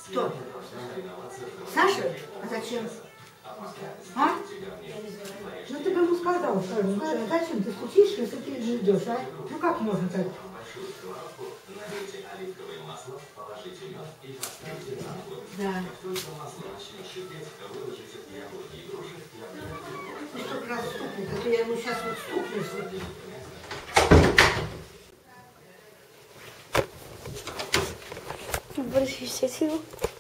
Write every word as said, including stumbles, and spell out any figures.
Кто? Саша? А зачем? А? Ну ты бы ему сказал, скажи, ну зачем ты стучишь, если ты не ждешь, а? Ну как можно так? Да. Ты что, раз стукнет, а то я ему сейчас вот стукну, если... Борис, я